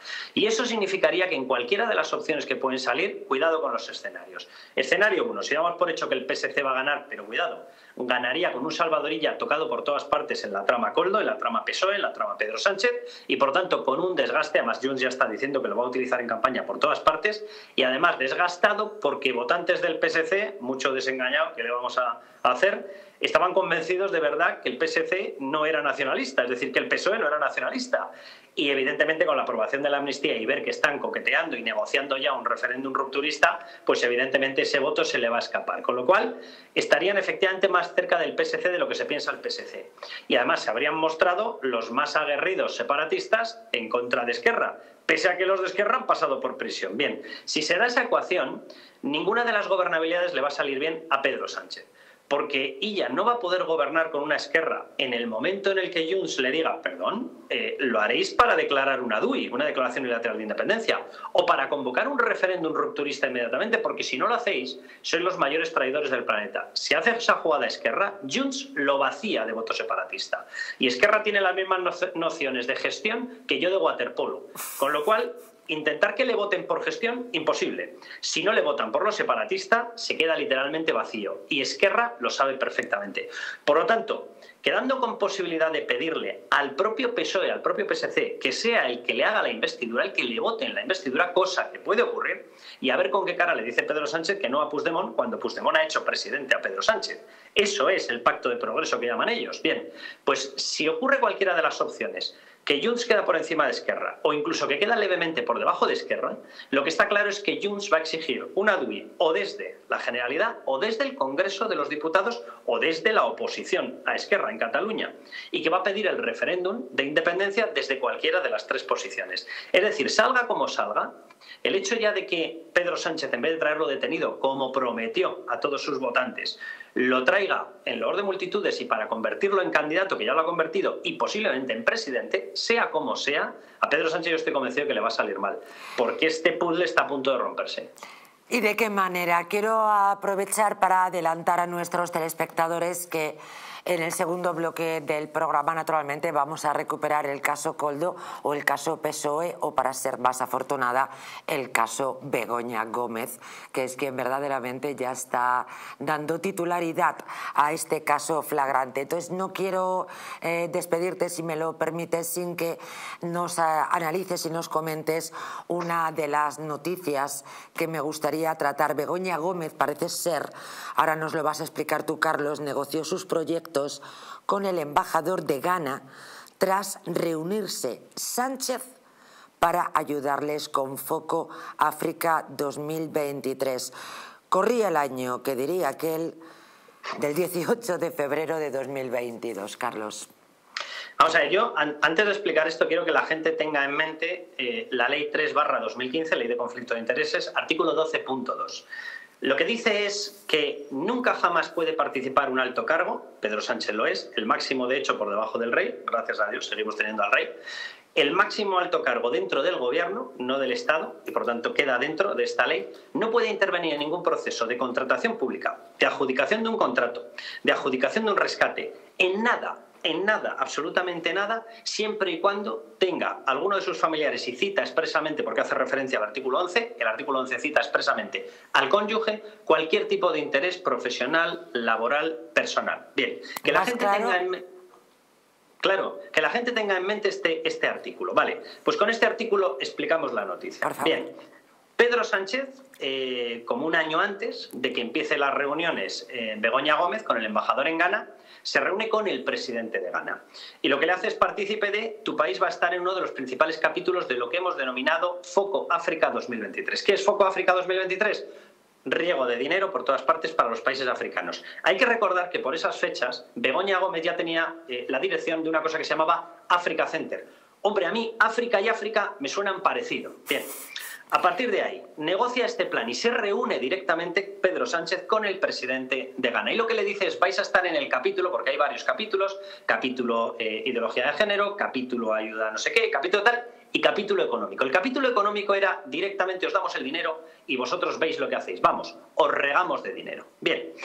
Speaker 5: Y eso significaría que en cualquiera de las opciones que pueden salir, cuidado con los escenarios. Escenario uno, si damos por hecho que el P S C va a ganar, pero cuidado, ganaría con un Salvador Illa tocado por todas partes en la trama Koldo, en la trama P S O E, en la trama Pedro Sánchez, y por tanto con un desgaste, además Junts ya está diciendo que lo va a utilizar en campaña por todas partes, y además desgastado porque votantes del P S C, mucho desengañado, que le vamos a hacer, estaban convencidos de verdad que el P S C no era nacionalista, es decir, que el P S O E no era nacionalista. Y evidentemente con la aprobación de la amnistía y ver que están coqueteando y negociando ya un referéndum rupturista, pues evidentemente ese voto se le va a escapar. Con lo cual estarían efectivamente más cerca del P S C de lo que se piensa el P S C. Y además se habrían mostrado los más aguerridos separatistas en contra de Esquerra, pese a que los de Esquerra han pasado por prisión. Bien, si se da esa ecuación, ninguna de las gobernabilidades le va a salir bien a Pedro Sánchez. Porque Illa no va a poder gobernar con una Esquerra en el momento en el que Junts le diga, perdón, eh, lo haréis para declarar una D U I, una declaración unilateral de independencia, o para convocar un referéndum rupturista inmediatamente, porque si no lo hacéis, sois los mayores traidores del planeta. Si hace esa jugada Esquerra, Junts lo vacía de voto separatista. Y Esquerra tiene las mismas nociones de gestión que yo de waterpolo. Con lo cual, intentar que le voten por gestión, imposible. Si no le votan por lo separatista, se queda literalmente vacío. Y Esquerra lo sabe perfectamente. Por lo tanto, quedando con posibilidad de pedirle al propio P S O E, al propio P S C, que sea el que le haga la investidura, el que le vote en la investidura, cosa que puede ocurrir, y a ver con qué cara le dice Pedro Sánchez que no a Puigdemont cuando Puigdemont ha hecho presidente a Pedro Sánchez. Eso es el pacto de progreso que llaman ellos. Bien, pues si ocurre cualquiera de las opciones, que Junts queda por encima de Esquerra o incluso que queda levemente por debajo de Esquerra, lo que está claro es que Junts va a exigir una D U I o desde la Generalidad o desde el Congreso de los Diputados o desde la oposición a Esquerra en Cataluña, y que va a pedir el referéndum de independencia desde cualquiera de las tres posiciones. Es decir, salga como salga, el hecho ya de que Pedro Sánchez, en vez de traerlo detenido, como prometió a todos sus votantes, lo traiga en loor de multitudes y para convertirlo en candidato, que ya lo ha convertido, y posiblemente en presidente, sea como sea, a Pedro Sánchez yo estoy convencido que le va a salir mal, porque este puzzle está a punto de romperse.
Speaker 2: ¿Y de qué manera? Quiero aprovechar para adelantar a nuestros telespectadores que en el segundo bloque del programa, naturalmente, vamos a recuperar el caso Koldo o el caso P S O E, o para ser más afortunada, el caso Begoña Gómez, que es quien verdaderamente ya está dando titularidad a este caso flagrante. Entonces, no quiero eh, despedirte, si me lo permites, sin que nos eh, analices y nos comentes una de las noticias que me gustaría tratar. Begoña Gómez, parece ser, ahora nos lo vas a explicar tú, Carlos, negoció sus proyectos con el embajador de Ghana tras reunirse Sánchez para ayudarles con Foco África dos mil veintitrés. Corría el año, que diría aquel, del dieciocho de febrero de dos mil veintidós. Carlos.
Speaker 5: Vamos a ver, yo an antes de explicar esto quiero que la gente tenga en mente eh, la ley tres barra dos mil quince, ley de conflicto de intereses, artículo doce punto dos. Lo que dice es que nunca jamás puede participar un alto cargo, Pedro Sánchez lo es, el máximo de hecho por debajo del rey, gracias a Dios seguimos teniendo al rey, el máximo alto cargo dentro del gobierno, no del Estado, y por tanto queda dentro de esta ley, no puede intervenir en ningún proceso de contratación pública, de adjudicación de un contrato, de adjudicación de un rescate, en nada, en nada, absolutamente nada, siempre y cuando tenga alguno de sus familiares, y cita expresamente, porque hace referencia al artículo once, el artículo once cita expresamente al cónyuge, cualquier tipo de interés profesional, laboral, personal. Bien, que la gente
Speaker 2: claro?
Speaker 5: tenga en Claro, que la gente tenga en mente este, este artículo. Vale, pues con este artículo explicamos la noticia. Bien, Pedro Sánchez, eh, como un año antes de que empiecen las reuniones, eh, Begoña Gómez, con el embajador en Ghana, se reúne con el presidente de Ghana. Y lo que le hace es partícipe de tu país va a estar en uno de los principales capítulos de lo que hemos denominado Foco África dos mil veintitrés. ¿Qué es Foco África dos mil veintitrés? Riego de dinero por todas partes para los países africanos. Hay que recordar que por esas fechas Begoña Gómez ya tenía eh, la dirección de una cosa que se llamaba Africa Center. Hombre, a mí África y África me suenan parecido. Bien. A partir de ahí, negocia este plan y se reúne directamente Pedro Sánchez con el presidente de Ghana. Y lo que le dice es, vais a estar en el capítulo, porque hay varios capítulos, capítulo eh, ideología de género, capítulo ayuda no sé qué, capítulo tal, y capítulo económico. El capítulo económico era directamente os damos el dinero y vosotros veis lo que hacéis. Vamos, os regamos de dinero. Bien,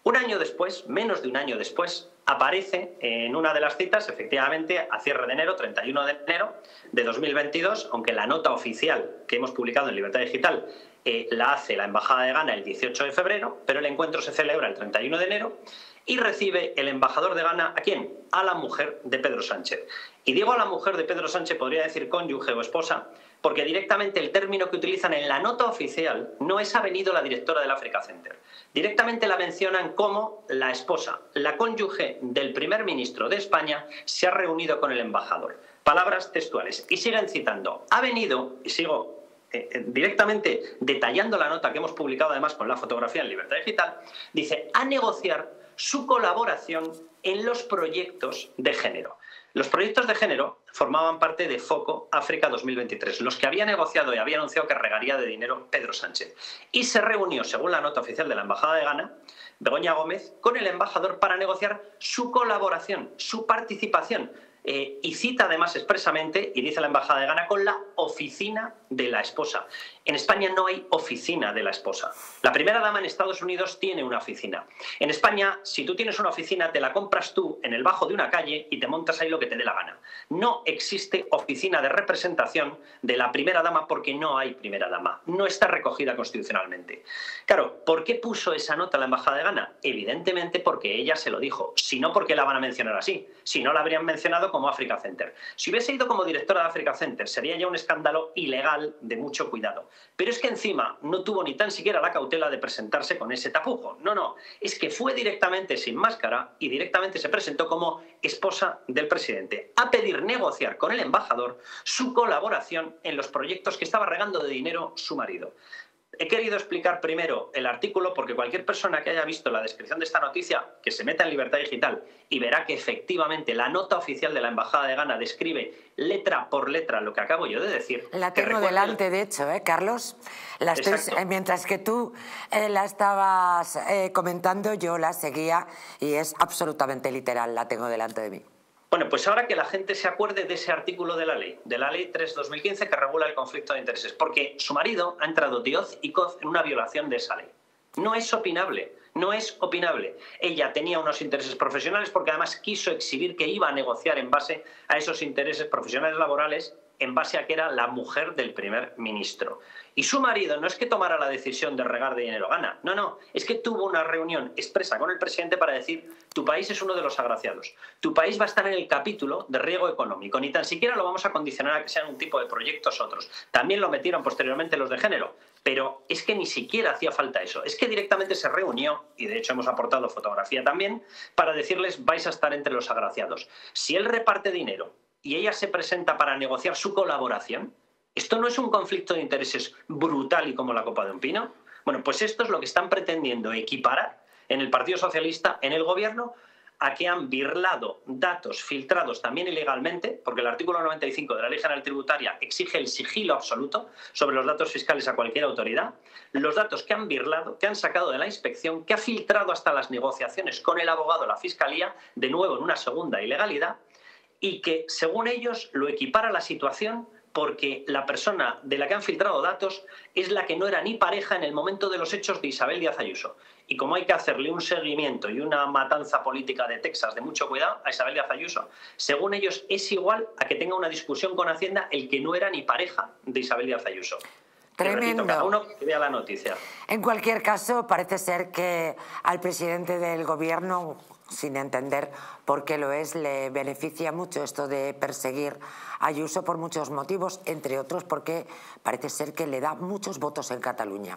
Speaker 5: Un año después, menos de un año después, aparece en una de las citas, efectivamente, a cierre de enero, treinta y uno de enero de dos mil veintidós, aunque la nota oficial que hemos publicado en Libertad Digital eh, la hace la Embajada de Ghana el dieciocho de febrero, pero el encuentro se celebra el treinta y uno de enero y recibe el embajador de Ghana, ¿a quién? A la mujer de Pedro Sánchez. Y digo a la mujer de Pedro Sánchez, podría decir cónyuge o esposa, porque directamente el término que utilizan en la nota oficial no es ha venido la directora del Africa Center. Directamente la mencionan como la esposa, la cónyuge del primer ministro de España se ha reunido con el embajador. Palabras textuales. Y siguen citando, ha venido, y sigo eh, eh, directamente detallando la nota que hemos publicado además con la fotografía en Libertad Digital, dice, a negociar su colaboración en los proyectos de género. Los proyectos de género formaban parte de Foco África dos mil veintitrés, los que había negociado y había anunciado que regaría de dinero Pedro Sánchez. Y se reunió, según la nota oficial de la Embajada de Ghana, Begoña Gómez, con el embajador para negociar su colaboración, su participación. Eh, y cita además expresamente, y dice la Embajada de Ghana, con la oficina de la esposa. En España no hay oficina de la esposa. La primera dama en Estados Unidos tiene una oficina. En España, si tú tienes una oficina, te la compras tú en el bajo de una calle y te montas ahí lo que te dé la gana. No existe oficina de representación de la primera dama porque no hay primera dama. No está recogida constitucionalmente. Claro, ¿por qué puso esa nota la Embajada de Ghana? Evidentemente porque ella se lo dijo. Si no, ¿por qué la van a mencionar así? Si no, la habrían mencionado como Africa Center. Si hubiese ido como directora de Africa Center, sería ya un escándalo ilegal de mucho cuidado. Pero es que encima no tuvo ni tan siquiera la cautela de presentarse con ese tapujo. No, no, es que fue directamente sin máscara y directamente se presentó como esposa del presidente a pedir negociar con el embajador su colaboración en los proyectos que estaba regando de dinero su marido. He querido explicar primero el artículo porque cualquier persona que haya visto la descripción de esta noticia, que se meta en Libertad Digital y verá que efectivamente la nota oficial de la Embajada de Ghana describe letra por letra lo que acabo yo de decir.
Speaker 2: La tengo delante, de hecho, ¿eh, Carlos? La estoy, eh, mientras que tú eh, la estabas eh, comentando, yo la seguía y es absolutamente literal, la tengo delante de mí.
Speaker 5: Bueno, pues ahora que la gente se acuerde de ese artículo de la ley, de la ley tres barra dos mil quince que regula el conflicto de intereses, porque su marido ha entrado de hoz y coz en una violación de esa ley. No es opinable, no es opinable. Ella tenía unos intereses profesionales porque además quiso exhibir que iba a negociar en base a esos intereses profesionales laborales en base a que era la mujer del primer ministro. Y su marido no es que tomara la decisión de regar de dinero Ghana, no, no, es que tuvo una reunión expresa con el presidente para decir tu país es uno de los agraciados, tu país va a estar en el capítulo de riego económico, ni tan siquiera lo vamos a condicionar a que sean un tipo de proyectos otros. También lo metieron posteriormente los de género, pero es que ni siquiera hacía falta eso, es que directamente se reunió, y de hecho hemos aportado fotografía también, para decirles vais a estar entre los agraciados. Si él reparte dinero y ella se presenta para negociar su colaboración, ¿esto no es un conflicto de intereses brutal y como la copa de un pino? Bueno, pues esto es lo que están pretendiendo equiparar en el Partido Socialista, en el Gobierno, a que han birlado datos filtrados también ilegalmente, porque el artículo noventa y cinco de la Ley General Tributaria exige el sigilo absoluto sobre los datos fiscales a cualquier autoridad, los datos que han birlado, que han sacado de la inspección, que ha filtrado hasta las negociaciones con el abogado, la Fiscalía, de nuevo en una segunda ilegalidad, y que, según ellos, lo equipara a la situación porque la persona de la que han filtrado datos es la que no era ni pareja en el momento de los hechos de Isabel Díaz Ayuso. Y como hay que hacerle un seguimiento y una matanza política de Texas de mucho cuidado a Isabel Díaz Ayuso, según ellos es igual a que tenga una discusión con Hacienda el que no era ni pareja de Isabel Díaz Ayuso.
Speaker 2: Tremendo.
Speaker 5: Repito, cada uno que vea la noticia.
Speaker 2: En cualquier caso, parece ser que al presidente del Gobierno, sin entender por qué lo es, le beneficia mucho esto de perseguir a Ayuso por muchos motivos, entre otros porque parece ser que le da muchos votos en Cataluña.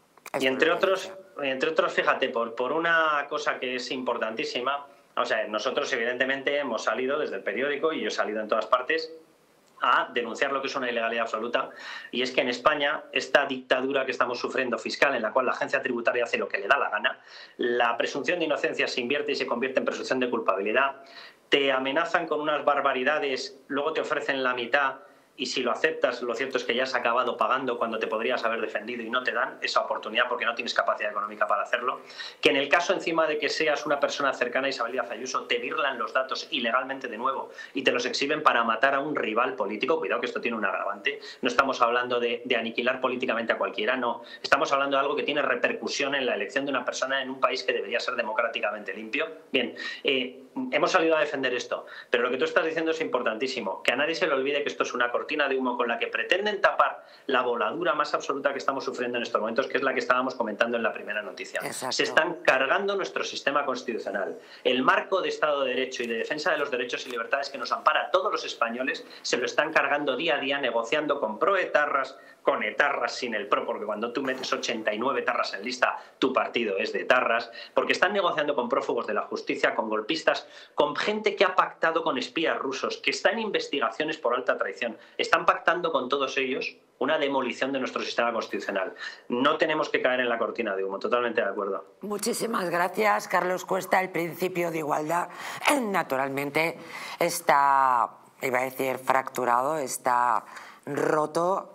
Speaker 5: Y entre otros, entre otros, fíjate, por, por una cosa que es importantísima, o sea, nosotros evidentemente hemos salido desde el periódico y yo he salido en todas partes a denunciar lo que es una ilegalidad absoluta, y es que en España esta dictadura que estamos sufriendo fiscal, en la cual la agencia tributaria hace lo que le da la gana, la presunción de inocencia se invierte y se convierte en presunción de culpabilidad, te amenazan con unas barbaridades, luego te ofrecen la mitad y si lo aceptas, lo cierto es que ya has acabado pagando cuando te podrías haber defendido y no te dan esa oportunidad porque no tienes capacidad económica para hacerlo, que en el caso encima de que seas una persona cercana a Isabel Díaz Ayuso, te virlan los datos ilegalmente de nuevo y te los exhiben para matar a un rival político. Cuidado que esto tiene un agravante, no estamos hablando de, de aniquilar políticamente a cualquiera, no, estamos hablando de algo que tiene repercusión en la elección de una persona en un país que debería ser democráticamente limpio. Bien, eh, hemos salido a defender esto, pero lo que tú estás diciendo es importantísimo, que a nadie se le olvide que esto es una cortina de humo con la que pretenden tapar la voladura más absoluta que estamos sufriendo en estos momentos, que es la que estábamos comentando en la primera noticia.
Speaker 2: Exacto.
Speaker 5: Se están cargando nuestro sistema constitucional. El marco de Estado de Derecho y de defensa de los derechos y libertades que nos ampara a todos los españoles, se lo están cargando día a día, negociando con proetarras, con etarras sin el pro, porque cuando tú metes ochenta y nueve etarras en lista, tu partido es de etarras, porque están negociando con prófugos de la justicia, con golpistas, con gente que ha pactado con espías rusos, que está en investigaciones por alta traición. Están pactando con todos ellos una demolición de nuestro sistema constitucional. No tenemos que caer en la cortina de humo, totalmente de acuerdo.
Speaker 2: Muchísimas gracias, Carlos Cuesta. El principio de igualdad, naturalmente, está, iba a decir, fracturado, está roto.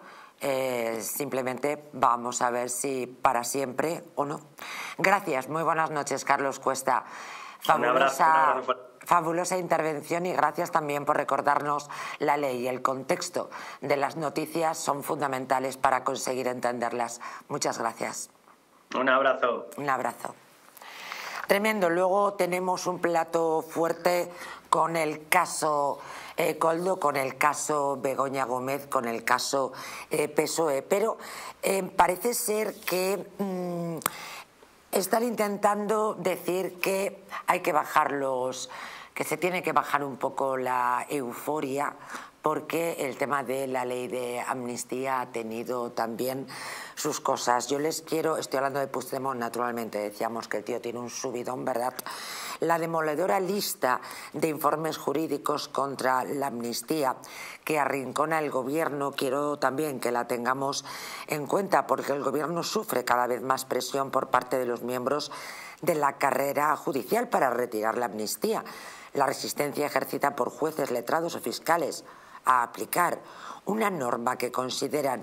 Speaker 2: Eh, simplemente vamos a ver si para siempre o no. Gracias, muy buenas noches, Carlos Cuesta. Fabulosa,
Speaker 5: un abrazo, un abrazo.
Speaker 2: fabulosa intervención y gracias también por recordarnos la ley y el contexto de las noticias son fundamentales para conseguir entenderlas. Muchas gracias.
Speaker 5: Un abrazo.
Speaker 2: Un abrazo. Tremendo. Luego tenemos un plato fuerte con el caso eh, Koldo, con el caso Begoña Gómez, con el caso eh, P S O E. Pero eh, parece ser que mmm, están intentando decir que hay que bajar los, que se tiene que bajar un poco la euforia, porque el tema de la ley de amnistía ha tenido también sus cosas. Yo les quiero, estoy hablando de Puigdemont, naturalmente, decíamos que el tío tiene un subidón, ¿verdad? La demoledora lista de informes jurídicos contra la amnistía que arrincona el gobierno, quiero también que la tengamos en cuenta, porque el gobierno sufre cada vez más presión por parte de los miembros de la carrera judicial para retirar la amnistía. La resistencia ejercida por jueces, letrados o fiscales a aplicar una norma que consideran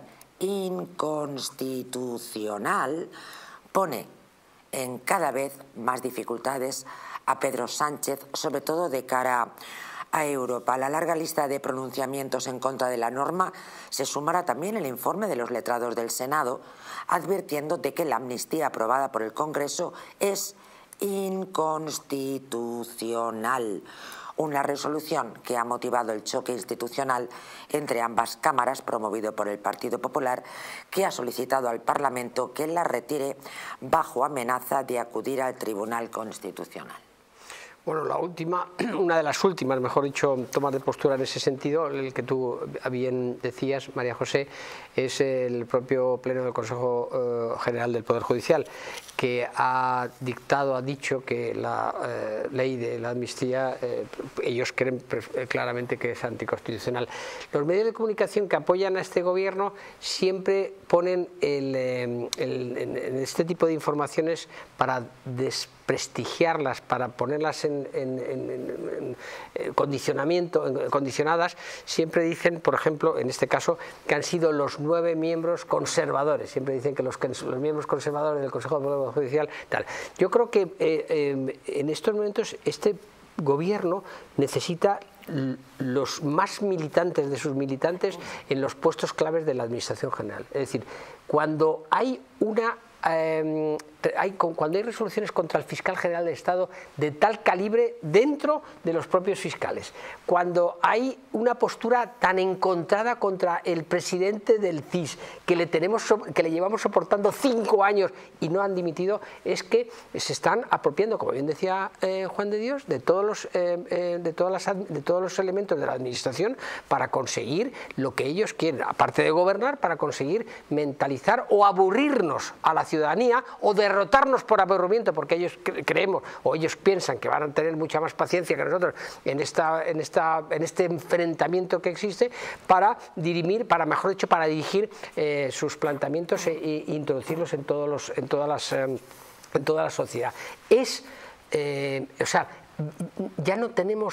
Speaker 2: inconstitucional pone en cada vez más dificultades a Pedro Sánchez, sobre todo de cara a Europa. A la larga lista de pronunciamientos en contra de la norma se sumará también el informe de los letrados del Senado, advirtiendo de que la amnistía aprobada por el Congreso es inconstitucional. Una resolución que ha motivado el choque institucional entre ambas cámaras, promovido por el Partido Popular, que ha solicitado al Parlamento que la retire bajo amenaza de acudir al Tribunal Constitucional.
Speaker 4: Bueno, la última, una de las últimas, mejor dicho, tomas de postura en ese sentido, el que tú bien decías, María José, es el propio Pleno del Consejo eh, General del Poder Judicial, que ha dictado, ha dicho que la eh, ley de la amnistía, eh, ellos creen claramente que es anticonstitucional. Los medios de comunicación que apoyan a este gobierno siempre ponen el, el, el, en este tipo de informaciones para desprestigiarlas, para ponerlas en, en, en, en, en condicionamiento, en, condicionadas. Siempre dicen, por ejemplo, en este caso, que han sido los nueve miembros conservadores. Siempre dicen que los, los miembros conservadores del Consejo de Poder Judicial, tal. Yo creo que eh, eh, en estos momentos este gobierno necesita los más militantes de sus militantes en los puestos claves de la Administración General. Es decir, cuando hay una Eh, hay, cuando hay resoluciones contra el fiscal general de Estado de tal calibre dentro de los propios fiscales, cuando hay una postura tan encontrada contra el presidente del C I S que le, tenemos, que le llevamos soportando cinco años y no han dimitido, es que se están apropiando, como bien decía eh, Juan de Dios, de todos, los, eh, eh, de, todas las, de todos los elementos de la administración para conseguir lo que ellos quieren, aparte de gobernar, para conseguir mentalizar o aburrirnos a la ciudadanía ciudadanía o derrotarnos por aburrimiento, porque ellos creemos o ellos piensan que van a tener mucha más paciencia que nosotros en, esta, en, esta, en este enfrentamiento que existe para dirimir, para mejor dicho, para dirigir eh, sus planteamientos e, e introducirlos en, todos los, en, todas las, eh, en toda la sociedad. Es, eh, o sea, ya no tenemos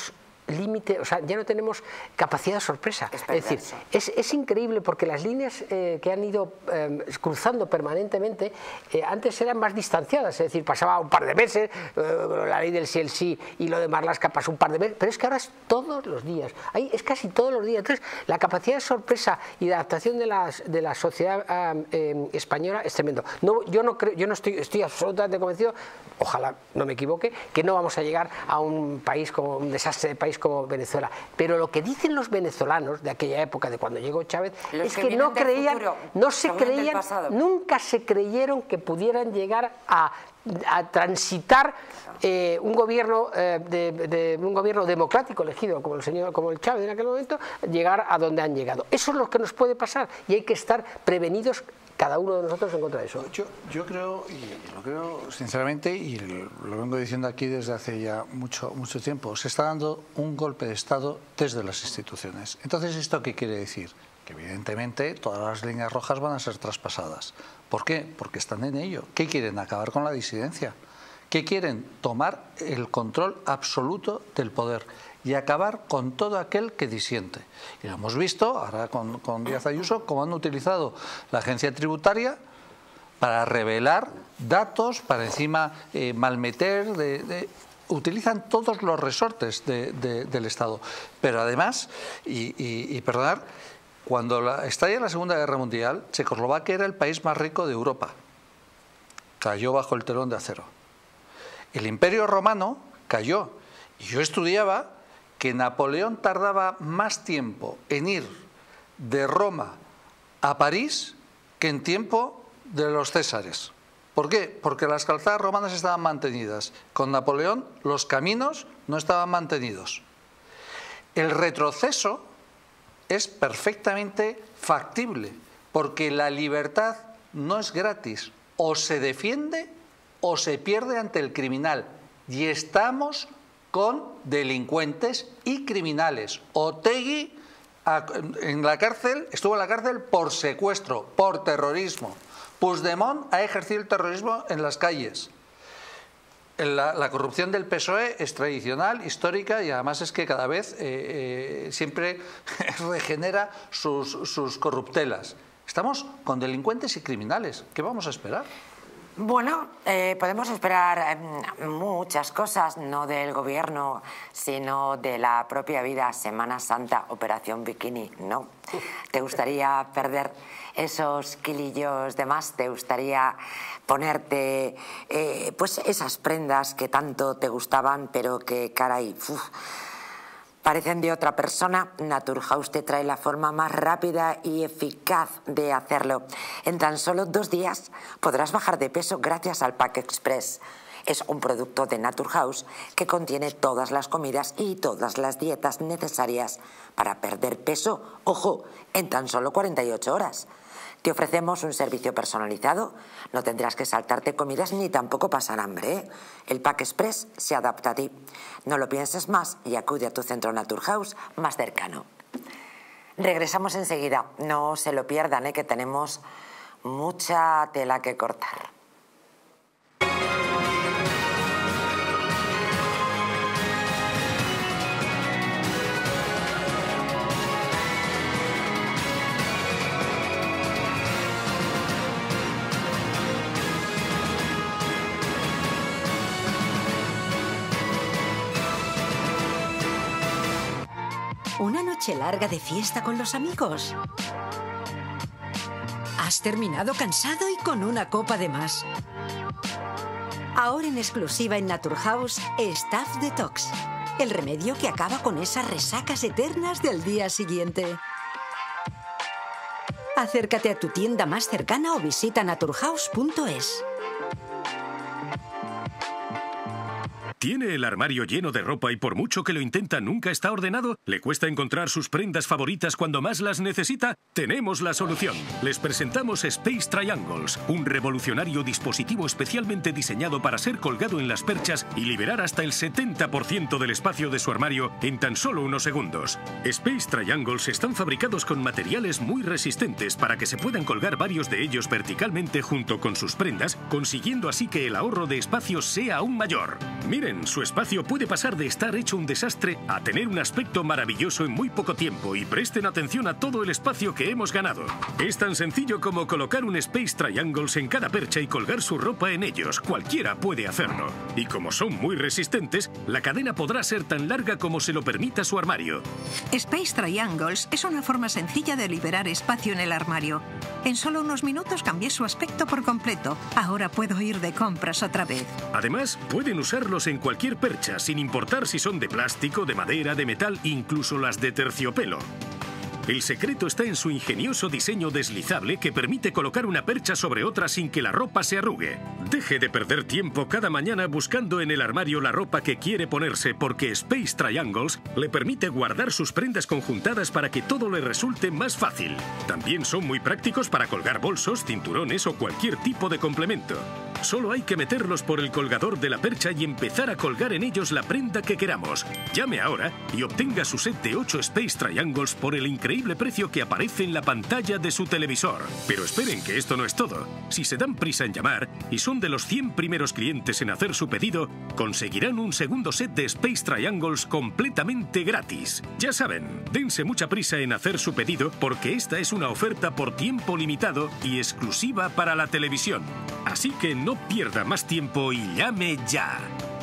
Speaker 4: límite, o sea, ya no tenemos capacidad de sorpresa. Es, es decir, es, es increíble porque las líneas eh, que han ido eh, cruzando permanentemente eh, antes eran más distanciadas, es decir, pasaba un par de meses, eh, la ley del sí el sí y lo de Marlaska pasó un par de meses, pero es que ahora es todos los días, ahí es casi todos los días. Entonces, la capacidad de sorpresa y de adaptación de, las, de la sociedad eh, eh, española es tremendo. No, yo no creo, yo no estoy, estoy absolutamente convencido, ojalá no me equivoque, que no vamos a llegar a un país como un desastre de país como Venezuela, pero lo que dicen los venezolanos de aquella época, de cuando llegó Chávez, los es que, que no creían, futuro, no se creían, nunca se creyeron que pudieran llegar a, a transitar eh, un gobierno eh, de, de un gobierno democrático elegido como el señor, como el Chávez en aquel momento, llegar a donde han llegado. Eso es lo que nos puede pasar y hay que estar prevenidos cada uno de nosotros en contra de eso.
Speaker 3: Yo, yo creo, y lo creo sinceramente, y lo vengo diciendo aquí desde hace ya mucho, mucho tiempo, se está dando un golpe de Estado desde las instituciones. Entonces, ¿esto qué quiere decir? Que evidentemente todas las líneas rojas van a ser traspasadas. ¿Por qué? Porque están en ello. ¿Qué quieren? Acabar con la disidencia. ¿Qué quieren? Tomar el control absoluto del poder y acabar con todo aquel que disiente. Y lo hemos visto ahora con, con Díaz Ayuso, cómo han utilizado la agencia tributaria para revelar datos, para encima eh, malmeter, de, de, utilizan todos los resortes de, de, del Estado. Pero además, y, y, y perdonad, cuando la, estalla la Segunda Guerra Mundial, Checoslovaquia era el país más rico de Europa. Cayó bajo el telón de acero. El Imperio Romano cayó. Y yo estudiaba que Napoleón tardaba más tiempo en ir de Roma a París que en tiempo de los Césares. ¿Por qué? Porque las calzadas romanas estaban mantenidas. Con Napoleón los caminos no estaban mantenidos. El retroceso es perfectamente factible, porque la libertad no es gratis. O se defiende o se pierde ante el criminal. Y estamos con delincuentes y criminales. Otegi en la cárcel, estuvo en la cárcel por secuestro, por terrorismo. Puigdemont ha ejercido el terrorismo en las calles. La, la corrupción del P S O E es tradicional, histórica, y además es que cada vez eh, eh, siempre regenera sus, sus corruptelas. Estamos con delincuentes y criminales. ¿Qué vamos a esperar?
Speaker 2: Bueno, eh, podemos esperar eh, muchas cosas, no del gobierno, sino de la propia vida. Semana Santa, Operación Bikini, ¿no? ¿Te gustaría perder esos kilillos de más? ¿Te gustaría ponerte eh, pues esas prendas que tanto te gustaban, pero que, caray, uf, parecen de otra persona? Naturhaus te trae la forma más rápida y eficaz de hacerlo. En tan solo dos días podrás bajar de peso gracias al Pack Express. Es un producto de Naturhaus que contiene todas las comidas y todas las dietas necesarias para perder peso, ojo, en tan solo cuarenta y ocho horas. Te ofrecemos un servicio personalizado, no tendrás que saltarte comidas ni tampoco pasar hambre, ¿eh? El Pack Express se adapta a ti. No lo pienses más y acude a tu centro Naturhaus más cercano. Regresamos enseguida, no se lo pierdan, ¿eh? Que tenemos mucha tela que cortar.
Speaker 6: ¿Una noche larga de fiesta con los amigos? ¿Has terminado cansado y con una copa de más? Ahora en exclusiva en Naturhaus, Staff Detox, el remedio que acaba con esas resacas eternas del día siguiente. Acércate a tu tienda más cercana o visita naturhaus punto es.
Speaker 7: ¿Tiene el armario lleno de ropa y por mucho que lo intenta nunca está ordenado? ¿Le cuesta encontrar sus prendas favoritas cuando más las necesita? Tenemos la solución. Les presentamos Space Triangles, un revolucionario dispositivo especialmente diseñado para ser colgado en las perchas y liberar hasta el setenta por ciento del espacio de su armario en tan solo unos segundos. Space Triangles están fabricados con materiales muy resistentes para que se puedan colgar varios de ellos verticalmente junto con sus prendas, consiguiendo así que el ahorro de espacio sea aún mayor. Miren, saben, su espacio puede pasar de estar hecho un desastre a tener un aspecto maravilloso en muy poco tiempo, y presten atención a todo el espacio que hemos ganado. Es tan sencillo como colocar un Space Triangles en cada percha y colgar su ropa en ellos. Cualquiera puede hacerlo. Y como son muy resistentes, la cadena podrá ser tan larga como se lo permita su armario.
Speaker 8: Space Triangles es una forma sencilla de liberar espacio en el armario. En solo unos minutos cambié su aspecto por completo. Ahora puedo ir de compras otra vez.
Speaker 7: Además, pueden usarlos en cualquier percha, sin importar si son de plástico, de madera, de metal, incluso las de terciopelo. El secreto está en su ingenioso diseño deslizable que permite colocar una percha sobre otra sin que la ropa se arrugue. Deje de perder tiempo cada mañana buscando en el armario la ropa que quiere ponerse, porque Space Triangles le permite guardar sus prendas conjuntadas para que todo le resulte más fácil. También son muy prácticos para colgar bolsos, cinturones o cualquier tipo de complemento. Solo hay que meterlos por el colgador de la percha y empezar a colgar en ellos la prenda que queramos. Llame ahora y obtenga su set de ocho Space Triangles por el increíble precio que aparece en la pantalla de su televisor. Pero esperen, que esto no es todo. Si se dan prisa en llamar y son de los cien primeros clientes en hacer su pedido, conseguirán un segundo set de Space Triangles completamente gratis. Ya saben, dense mucha prisa en hacer su pedido, porque esta es una oferta por tiempo limitado y exclusiva para la televisión. Así que no pierda más tiempo y llame ya.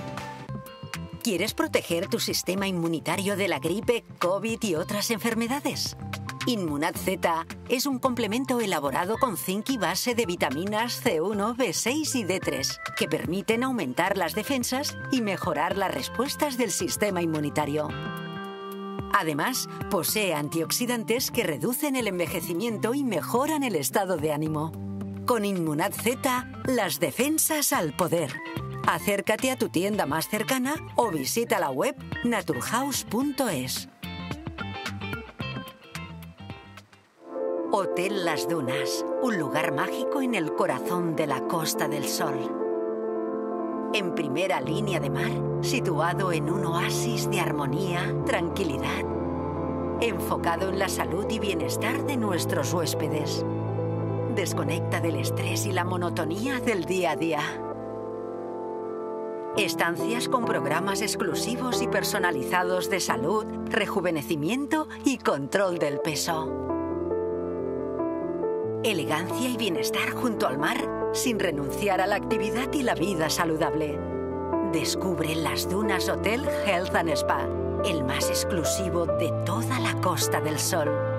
Speaker 6: ¿Quieres proteger tu sistema inmunitario de la gripe, COVID y otras enfermedades? Inmunad Z es un complemento elaborado con zinc y base de vitaminas C uno, B seis y D tres, que permiten aumentar las defensas y mejorar las respuestas del sistema inmunitario. Además, posee antioxidantes que reducen el envejecimiento y mejoran el estado de ánimo. Con Inmunad Z, las defensas al poder. Acércate a tu tienda más cercana o visita la web naturhaus punto es. Hotel Las Dunas, un lugar mágico en el corazón de la Costa del Sol. En primera línea de mar, situado en un oasis de armonía, tranquilidad, enfocado en la salud y bienestar de nuestros huéspedes. Desconecta del estrés y la monotonía del día a día. Estancias con programas exclusivos y personalizados de salud, rejuvenecimiento y control del peso. Elegancia y bienestar junto al mar, sin renunciar a la actividad y la vida saludable. Descubre Las Dunas Hotel Health and Spa, el más exclusivo de toda la Costa del Sol.